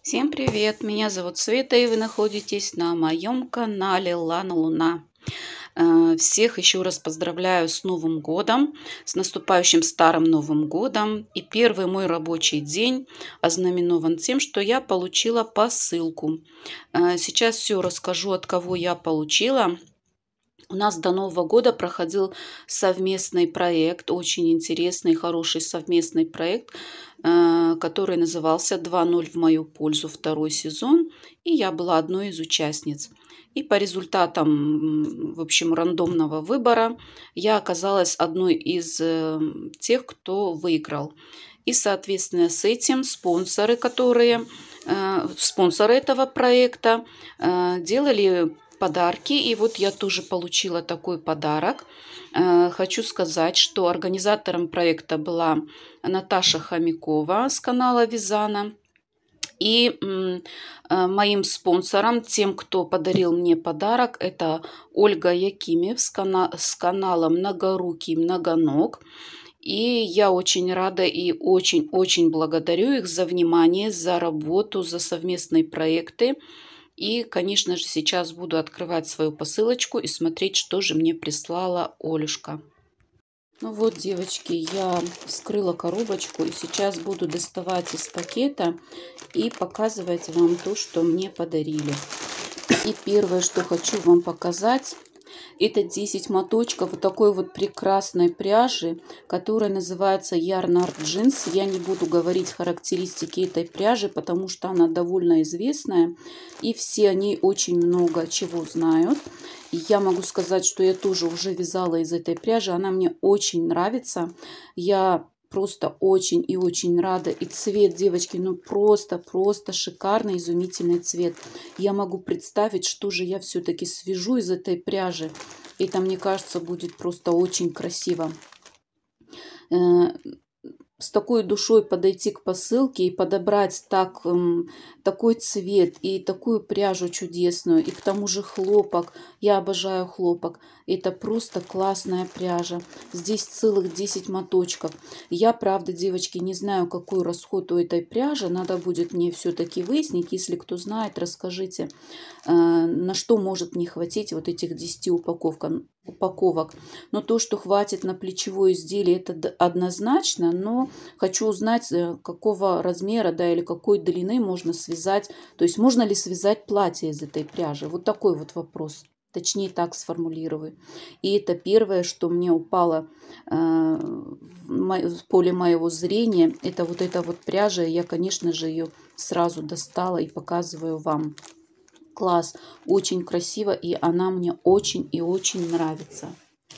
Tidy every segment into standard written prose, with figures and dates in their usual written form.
Всем привет! Меня зовут Света, и вы находитесь на моем канале Лана Луна. Всех еще раз поздравляю с Новым годом, с наступающим Старым Новым годом. И первый мой рабочий день ознаменован тем, что я получила посылку. Сейчас все расскажу, от кого я получила. У нас до Нового года проходил совместный проект, очень интересный, хороший совместный проект, который назывался «2:0 в мою пользу. Второй сезон». И я была одной из участниц. И по результатам, в общем, рандомного выбора я оказалась одной из тех, кто выиграл. И, соответственно, с этим спонсоры этого проекта делали подарки. И вот я тоже получила такой подарок. Хочу сказать, что организатором проекта была Наташа Хомякова с канала Вязана. И моим спонсором, тем, кто подарил мне подарок, это Ольга Якимев с канала Многорукий Многоног. И я очень рада и очень-очень благодарю их за внимание, за работу, за совместные проекты. И, конечно же, сейчас буду открывать свою посылочку и смотреть, что же мне прислала Олюшка. Ну вот, девочки, я вскрыла коробочку и сейчас буду доставать из пакета и показывать вам то, что мне подарили. И первое, что хочу вам показать, это 10 моточков вот такой вот прекрасной пряжи, которая называется Yarn Art Jeans. Я не буду говорить характеристики этой пряжи, потому что она довольно известная, и все о ней очень много чего знают. И я могу сказать, что я тоже уже вязала из этой пряжи. Она мне очень нравится. Я просто очень и очень рада. И цвет, девочки, ну просто шикарный, изумительный цвет. Я могу представить, что же я все-таки свяжу из этой пряжи. Это, мне кажется, будет просто очень красиво. С такой душой подойти к посылке и подобрать такой цвет и такую пряжу чудесную. И к тому же хлопок. Я обожаю хлопок. Это просто классная пряжа. Здесь целых 10 моточков. Я, правда, девочки, не знаю, какой расход у этой пряжи. Надо будет мне все-таки выяснить. Если кто знает, расскажите, на что может не хватить вот этих 10 упаковок. Но то, что хватит на плечевое изделие, это однозначно. Но хочу узнать, какого размера, да, или какой длины можно связать. То есть можно ли связать платье из этой пряжи? Вот такой вот вопрос. Точнее, так сформулирую. И это первое, что мне упало в поле моего зрения. Это вот эта вот пряжа. Я, конечно же, ее сразу достала и показываю вам. Класс. Очень красиво. И она мне очень и очень нравится.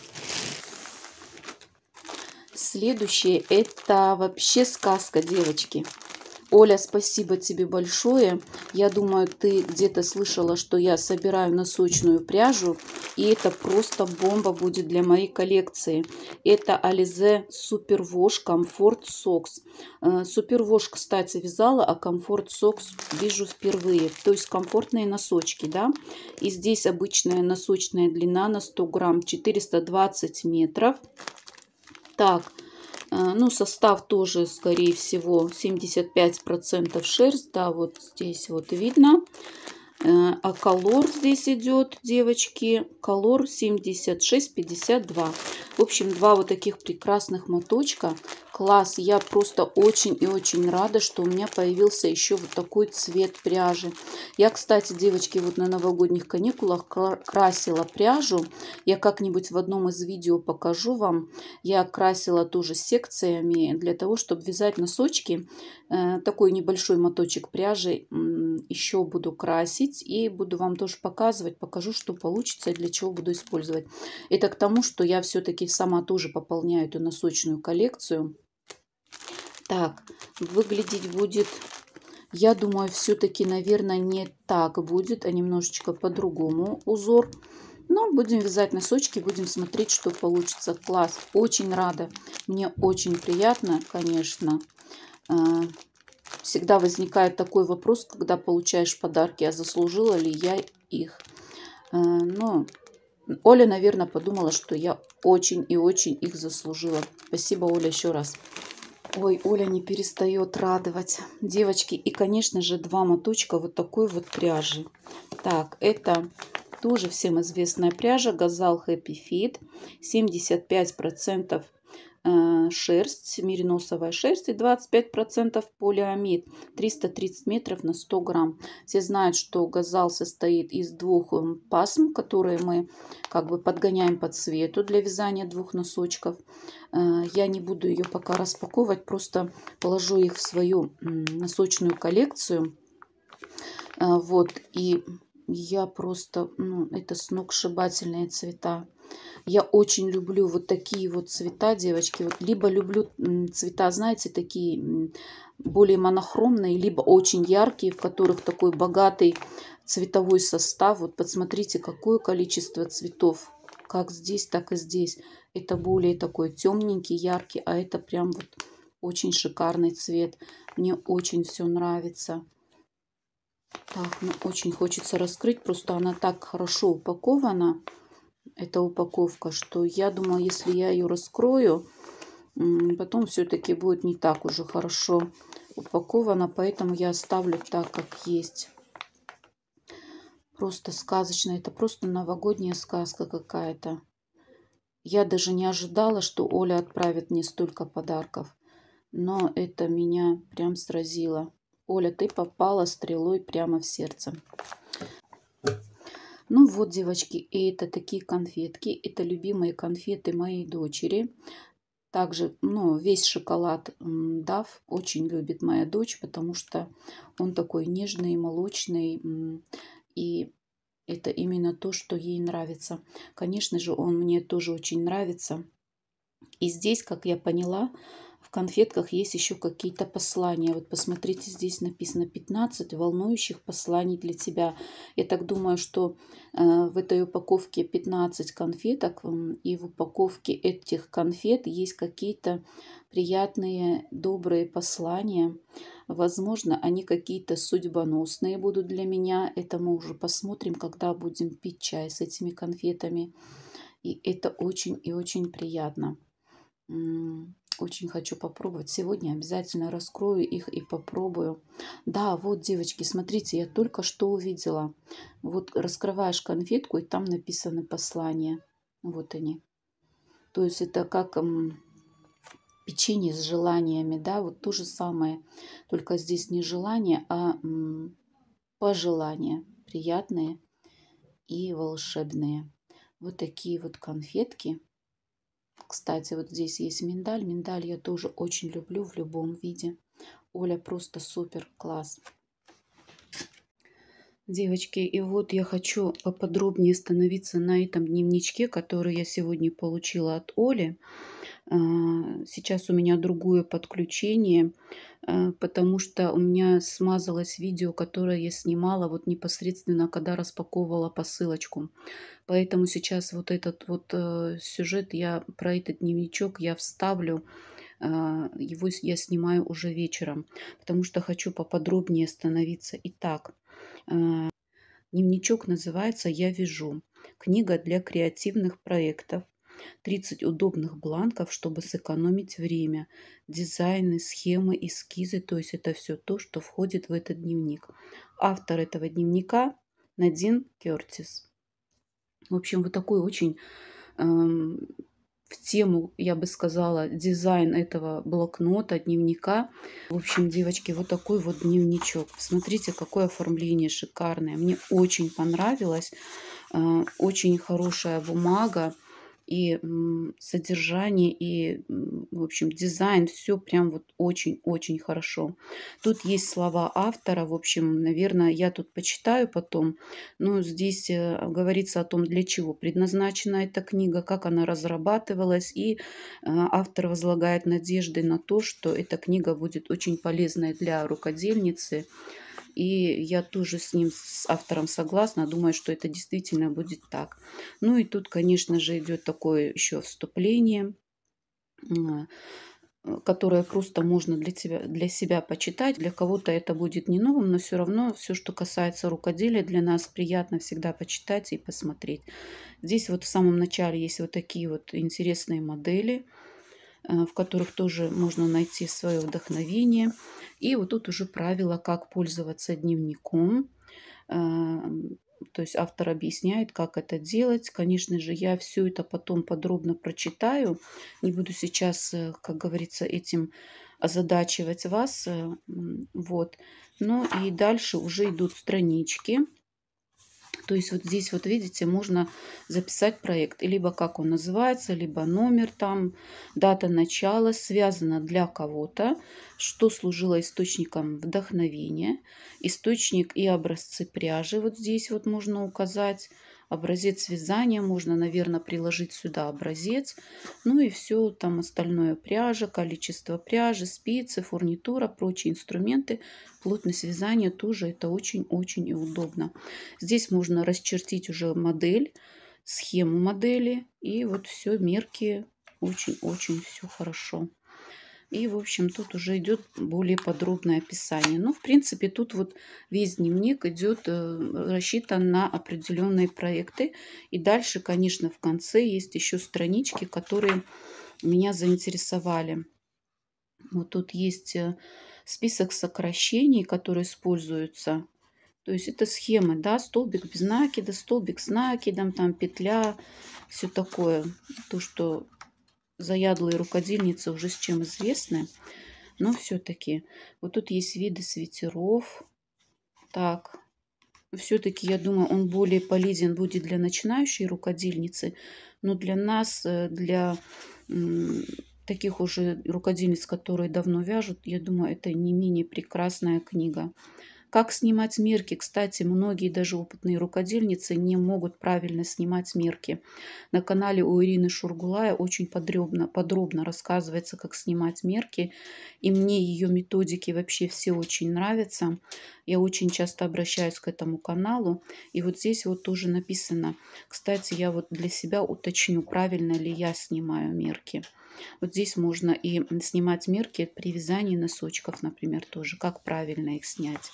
Следующее. Это вообще сказка, девочки. Оля, спасибо тебе большое. Я думаю, ты где-то слышала, что я собираю носочную пряжу. И это просто бомба будет для моей коллекции. Это Alize Superwash Comfort Socks. Superwash, кстати, вязала, а Comfort Socks вижу впервые. То есть комфортные носочки, да. И здесь обычная носочная длина на 100 грамм 420 метров. Так. Ну, состав тоже, скорее всего, 75% шерсть. Да, вот здесь вот видно. А колор здесь идет, девочки, колор 76-52. В общем, два вот таких прекрасных моточка. Класс. Я просто очень и очень рада, что у меня появился еще вот такой цвет пряжи. Я, кстати, девочки, вот на новогодних каникулах красила пряжу. Я как-нибудь в одном из видео покажу вам. Я красила тоже секциями для того, чтобы вязать носочки. Такой небольшой моточек пряжи еще буду красить. И буду вам тоже показывать. Покажу, что получится и для чего буду использовать. Это к тому, что я все-таки сама тоже пополняю эту носочную коллекцию. Так, выглядеть будет, я думаю, все-таки, наверное, не так будет, а немножечко по-другому узор. Но будем вязать носочки, будем смотреть, что получится. Класс, очень рада. Мне очень приятно, конечно. Всегда возникает такой вопрос, когда получаешь подарки, а заслужила ли я их. Но Оля, наверное, подумала, что я очень и очень их заслужила. Спасибо, Оля, еще раз. Ой, Оля не перестает радовать. Девочки, и, конечно же, 2 моточка вот такой вот пряжи. Так, это тоже всем известная пряжа Gazal Happy Fit. 75% шерсть, мериносовая шерсть и 25% полиамид. 330 метров на 100 грамм. Все знают, что Gazal состоит из 2 пасм, которые мы как бы подгоняем по цвету для вязания 2 носочков. Я не буду ее пока распаковывать, просто положу их в свою носочную коллекцию. Вот, и я просто, ну, это сногсшибательные цвета. Я очень люблю вот такие вот цвета, девочки. Вот либо люблю цвета, знаете, такие более монохромные, либо очень яркие, в которых такой богатый цветовой состав. Вот посмотрите, какое количество цветов. Как здесь, так и здесь. Это более такой темненький, яркий, а это прям вот очень шикарный цвет. Мне очень все нравится. Так, ну очень хочется раскрыть, просто она так хорошо упакована, эта упаковка, что я думаю, если я ее раскрою, потом все-таки будет не так уже хорошо упакована, поэтому я оставлю так, как есть. Просто сказочно, это просто новогодняя сказка какая-то. Я даже не ожидала, что Оля отправит мне столько подарков, но это меня прям сразило. Оля, ты попала стрелой прямо в сердце. Ну вот, девочки, и это такие конфетки. Это любимые конфеты моей дочери. Также, ну, весь шоколад Dove очень любит моя дочь, потому что он такой нежный, молочный. И это именно то, что ей нравится. Конечно же, он мне тоже очень нравится. И здесь, как я поняла, в конфетках есть еще какие-то послания. Вот посмотрите, здесь написано 15 волнующих посланий для тебя. Я так думаю, что в этой упаковке 15 конфеток, и в упаковке этих конфет есть какие-то приятные, добрые послания. Возможно, они какие-то судьбоносные будут для меня. Это мы уже посмотрим, когда будем пить чай с этими конфетами. И это очень и очень приятно. Очень хочу попробовать. Сегодня обязательно раскрою их и попробую. Да, вот, девочки, смотрите, я только что увидела. Вот раскрываешь конфетку, и там написано послание. Вот они. То есть это как печенье с желаниями, да, вот то же самое. Только здесь не желание, а пожелания. Приятные и волшебные. Вот такие вот конфетки. Кстати, вот здесь есть миндаль. Миндаль я тоже очень люблю в любом виде. Оля просто супер, класс. Девочки, и вот я хочу поподробнее остановиться на этом дневничке, который я сегодня получила от Оли. Сейчас у меня другое подключение, потому что у меня смазалось видео, которое я снимала вот непосредственно, когда распаковывала посылочку. Поэтому сейчас вот этот вот сюжет, я про этот дневничок я вставлю. Его я снимаю уже вечером, потому что хочу поподробнее остановиться. Итак, дневничок называется «Я вяжу». Книга для креативных проектов. 30 удобных бланков, чтобы сэкономить время. Дизайны, схемы, эскизы. То есть это все то, что входит в этот дневник. Автор этого дневника Надин Кертис. В общем, вот такой очень в тему, я бы сказала, дизайн этого блокнота, дневника. В общем, девочки, вот такой вот дневничок. Смотрите, какое оформление шикарное. Мне очень понравилось. Очень хорошая бумага. И содержание, и, в общем, дизайн, все прям вот очень-очень хорошо. Тут есть слова автора, в общем, наверное, я тут почитаю потом. Но здесь говорится о том, для чего предназначена эта книга, как она разрабатывалась. И автор возлагает надежды на то, что эта книга будет очень полезной для рукодельницы. И я тоже с ним, с автором согласна. Думаю, что это действительно будет так. Ну и тут, конечно же, идет такое еще вступление, которое просто можно для себя почитать. Для кого-то это будет не новым, но все равно все, что касается рукоделия, для нас приятно всегда почитать и посмотреть. Здесь вот в самом начале есть вот такие вот интересные модели. в которых тоже можно найти свое вдохновение. И вот тут уже правила, как пользоваться дневником. То есть автор объясняет, как это делать. Конечно же, я все это потом подробно прочитаю. Не буду сейчас, как говорится, этим озадачивать вас. Вот. Ну и дальше уже идут странички. То есть вот здесь вот видите, можно записать проект, либо как он называется, либо номер там, дата начала, связано для кого-то, что служило источником вдохновения, источник и образцы пряжи. Вот здесь вот можно указать. Образец вязания можно, наверное, приложить сюда образец. Ну и все там остальное: пряжа, количество пряжи, спицы, фурнитура, прочие инструменты. Плотность вязания тоже это очень-очень и удобно. Здесь можно расчертить уже модель, схему модели. И вот все, мерки. Очень-очень все хорошо. И, в общем, тут уже идет более подробное описание. Ну, в принципе, тут вот весь дневник идет рассчитан на определенные проекты. И дальше, конечно, в конце есть еще странички, которые меня заинтересовали. Вот тут есть список сокращений, которые используются. То есть это схемы, да, столбик без накида, столбик с накидом, там петля, все такое. То, что заядлые рукодельницы уже с чем известны. Но все-таки вот тут есть виды свитеров. Так, все-таки я думаю, он более полезен будет для начинающей рукодельницы. Но для нас, для таких уже рукодельниц, которые давно вяжут, я думаю, это не менее прекрасная книга. Как снимать мерки? Кстати, многие даже опытные рукодельницы не могут правильно снимать мерки. На канале у Ирины Шургулая очень подробно рассказывается, как снимать мерки. И мне ее методики вообще все очень нравятся. Я очень часто обращаюсь к этому каналу. И вот здесь вот тоже написано. Кстати, я вот для себя уточню, правильно ли я снимаю мерки. Вот здесь можно и снимать мерки при вязании носочков, например, тоже. Как правильно их снять.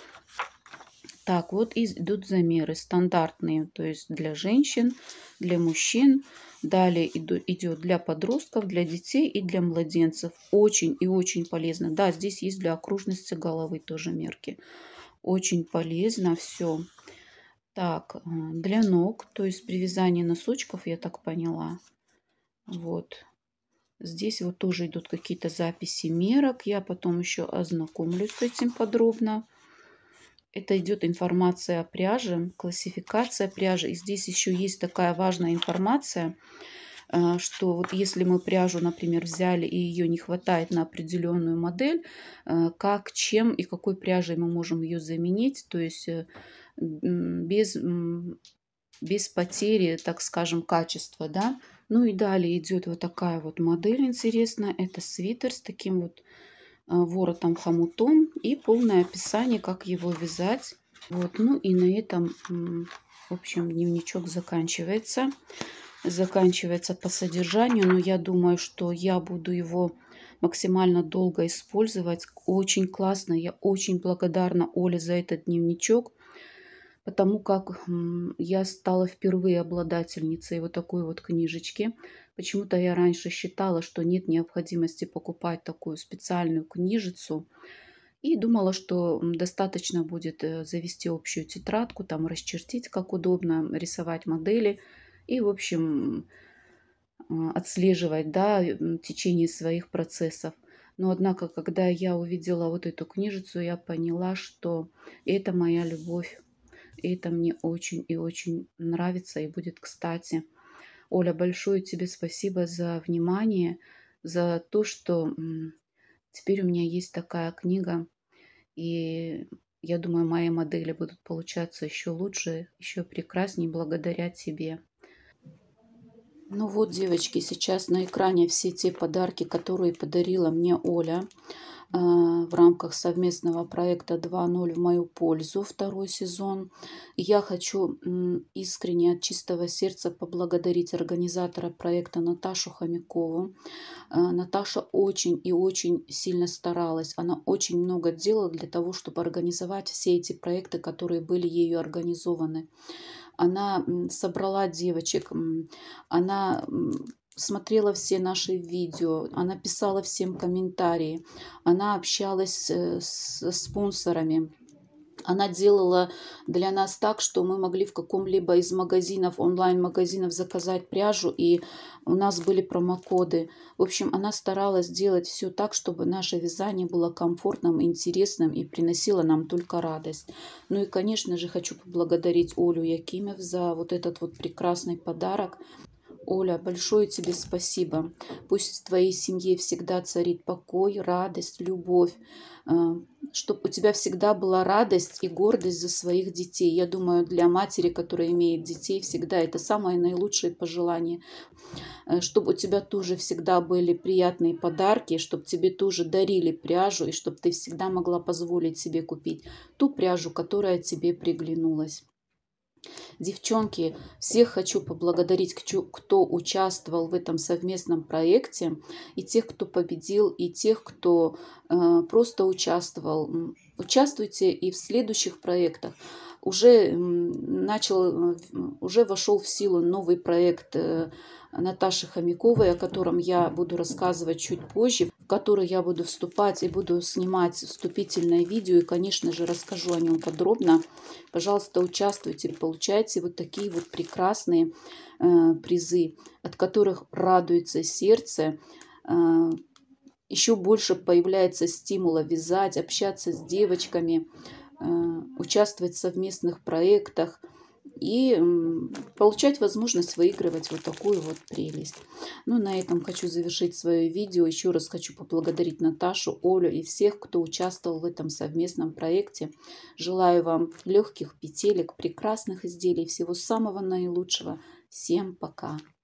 Так, вот идут замеры стандартные, то есть для женщин, для мужчин. Далее идет для подростков, для детей и для младенцев. Очень и очень полезно. Да, здесь есть для окружности головы тоже мерки. Очень полезно все. Так, для ног, то есть при вязании носочков, я так поняла. Вот. Здесь вот тоже идут какие-то записи мерок. Я потом еще ознакомлюсь с этим подробно. Это идет информация о пряже, классификация пряжи. И здесь еще есть такая важная информация, что вот если мы пряжу, например, взяли и ее не хватает на определенную модель, как, чем и какой пряжей мы можем ее заменить, то есть без, без потери, так скажем, качества, да. Ну и далее идет вот такая вот модель интересная. Это свитер с таким вот воротом-хомутом и полное описание, как его вязать. Вот, ну и на этом, в общем, дневничок заканчивается. Заканчивается по содержанию, но я думаю, что я буду его максимально долго использовать. Очень классно, я очень благодарна Оле за этот дневничок, потому как я стала впервые обладательницей вот такой вот книжечки. Почему-то я раньше считала, что нет необходимости покупать такую специальную книжицу. И думала, что достаточно будет завести общую тетрадку, там расчертить, как удобно, рисовать модели и, в общем, отслеживать, да, течение своих процессов. Но, однако, когда я увидела вот эту книжицу, я поняла, что это моя любовь. И это мне очень и очень нравится и будет кстати. Оля, большое тебе спасибо за внимание, за то, что теперь у меня есть такая книга. И я думаю, мои модели будут получаться еще лучше, еще прекраснее благодаря тебе. Ну вот, девочки, сейчас на экране все те подарки, которые подарила мне Оля в рамках совместного проекта 2.0 в мою пользу, второй сезон. И я хочу искренне от чистого сердца поблагодарить организатора проекта Наташу Хомякову. Наташа очень и очень сильно старалась. Она очень много делала для того, чтобы организовать все эти проекты, которые были ею организованы. Она собрала девочек, она смотрела все наши видео, она писала всем комментарии, она общалась с спонсорами. Она делала для нас так, что мы могли в каком-либо из магазинов, онлайн-магазинов заказать пряжу, и у нас были промокоды. В общем, она старалась делать все так, чтобы наше вязание было комфортным, интересным и приносило нам только радость. Ну и, конечно же, хочу поблагодарить Олю Якимов за вот этот вот прекрасный подарок. Оля, большое тебе спасибо. Пусть в твоей семье всегда царит покой, радость, любовь. Чтобы у тебя всегда была радость и гордость за своих детей. Я думаю, для матери, которая имеет детей, всегда это самое наилучшее пожелание. Чтобы у тебя тоже всегда были приятные подарки, чтобы тебе тоже дарили пряжу, и чтобы ты всегда могла позволить себе купить ту пряжу, которая тебе приглянулась. Девчонки, всех хочу поблагодарить, кто участвовал в этом совместном проекте, и тех, кто победил, и тех, кто просто участвовал. Участвуйте и в следующих проектах. Уже вошел в силу новый проект Наташи Хомяковой, о котором я буду рассказывать чуть позже, в который я буду вступать и буду снимать вступительное видео, и, конечно же, расскажу о нем подробно. Пожалуйста, участвуйте, получайте вот такие вот прекрасные призы, от которых радуется сердце. Еще больше появляется стимула вязать, общаться с девочками, участвовать в совместных проектах и получать возможность выигрывать вот такую вот прелесть. Ну, на этом хочу завершить свое видео. Еще раз хочу поблагодарить Наташу, Олю и всех, кто участвовал в этом совместном проекте. Желаю вам легких петелек, прекрасных изделий, всего самого наилучшего. Всем пока!